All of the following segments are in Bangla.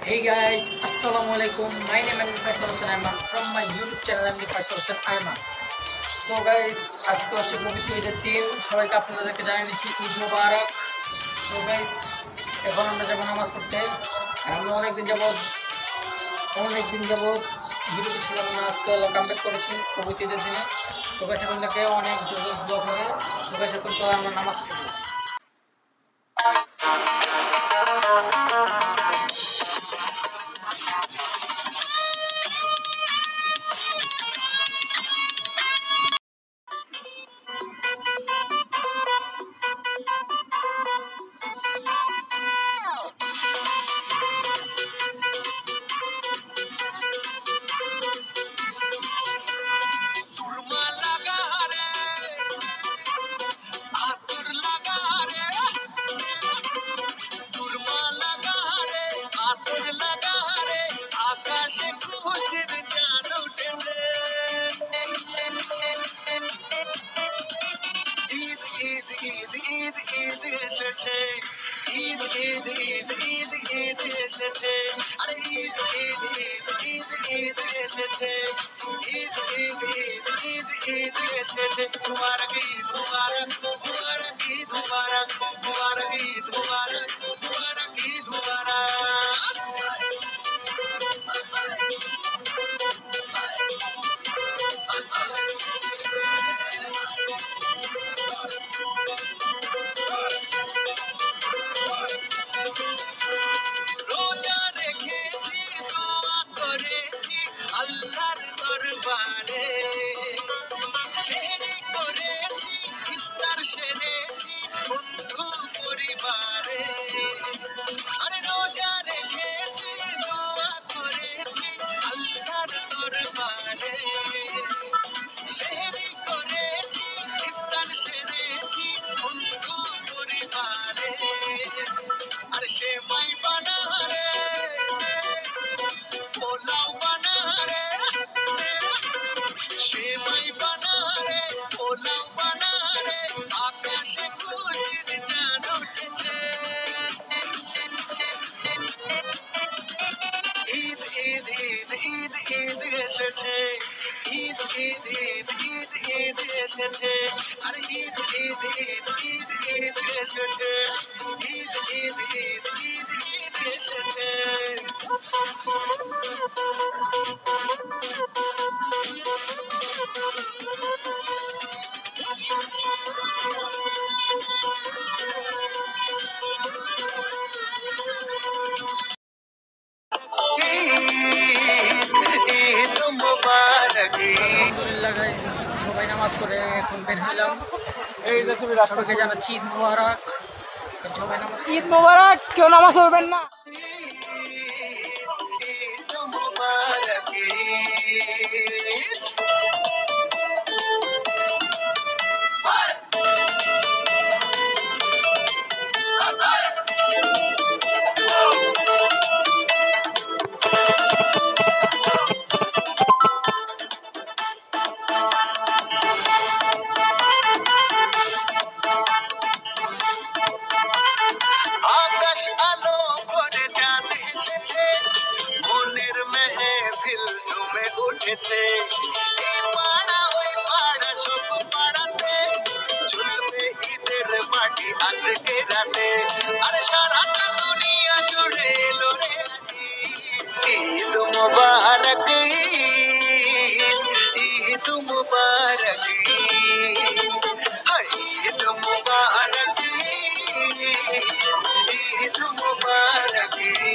Hey guys, Assalamualaikum. My name is Faisal Hussain Ayman from my YouTube channel Faisal Hussain Ayman. So guys, আজকে হচ্ছে পবিত্র ঈদের দিন। সবাইকে আপনাদেরকে জানিয়ে দিচ্ছি ঈদ মোবারক। So guys, এখন আমরা যাব নামাজ পড়তে। আমরা অনেকদিন যাবত ইউটিউবে ছিলাম না, আজকে কামব্যাক করেছি পবিত্র ঈদের দিনে। So guys, এখন থেকে অনেক জোর ব্লগ হবে। So guys, এখন চলো আমরা নামাজ পড়ব। আলহামদুলিল্লাহ গাইস, সবাই নামাজ পড়ে এখন বের হলাম। এই যে সবাইকে জানাচ্ছি ঈদ মোবারক। সবাই নামাজ ঈদ মোবারক। কেউ নামাজ পড়বেন না। আজকে রাতে আরে সারাটা দুনিয়া জুড়ে এলো রে ঈদ মুবারক, ঈদ মুবারক, ঈদ মুবারক, ঈদ মুবারক।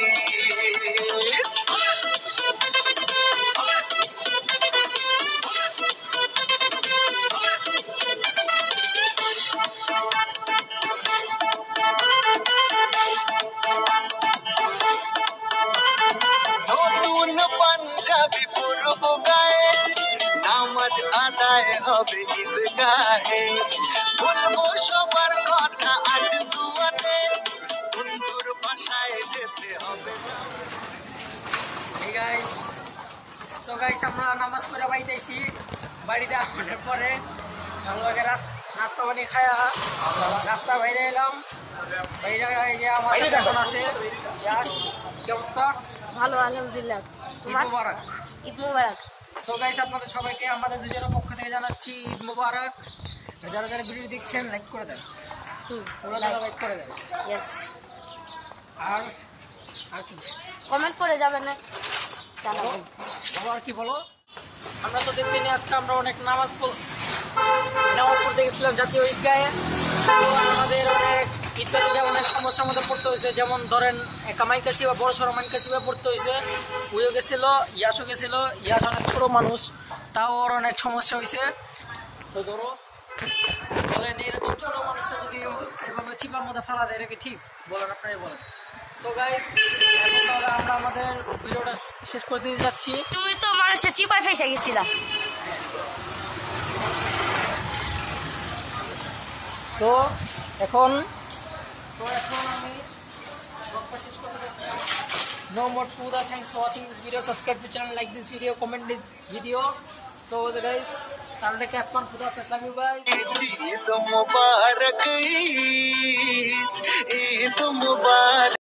নামাজ আদায় হবে ঈদগাহে, বলবো সবার কথা আজ দুয়াতে, বন্ধুর বাসায় যেতে হবে। Hey guys, so guys, আমরা নামাজ পড়ে বাইতেছি। বাড়িতে আসার পরে আমরা নাস্তা পানি খায়া রাস্তা বাইরে এলাম। বাইরে এই যে আমার এখন আছে ইয়াস, অবস্থা? ভালো আলহামদুলিল্লাহ। ঈদ মুবারক। ঈদ মুবারক। সো গাইস আপনাদের সবাইকে আমাদের দুজনের পক্ষ থেকে জানাচ্ছি ঈদ মুবারক। যারা যারা ভিডিও দেখছেন লাইক করে দেন, পুরো লাইক করে দেন। ইয়েস। আর আর কি কমেন্ট করে যাবেন না জানাবেন। বলো আর কি বলো। আমরা তো দেখতে নিয়ে আজকে আমরা অনেক নামাজ পড়তে গেছিলাম জাতীয় ঈদগাহে। আমাদের অনেক ঈদগাহে অনেক সমস্যার মধ্যে পড়তে হয়েছে, যেমন ধরেন কামাই কাছি বা বড় সড়ো মাইন কাছি পড়তে হয়েছে। উইও গেছিল, ইয়াসও গেছিল। ইয়াস অনেক ছোট মানুষ, তাও ওর অনেক সমস্যা হয়েছে। তো ধরো বলেন এরকম ছোট মানুষরা যদি এভাবে চিপার মধ্যে ফেলা দেয়, এটা কি ঠিক? বলেন, আপনারাই বলেন। তো গাইস এখন তাহলে আমরা আমাদের ভিডিওটা শেষ করে দিয়ে যাচ্ছি। তুমি তো মানুষের চিপায় ফেসে গেছিলা। তো এখন আমি ব্লগটা শেষ করতে যাচ্ছি। No more further. Thanks for watching this video. Subscribe to the channel, like this video, comment this video. So guys, তাহলে have fun. Khuda Hafiz. Love you guys. Eid মুবারক, ঈদ মুবারক।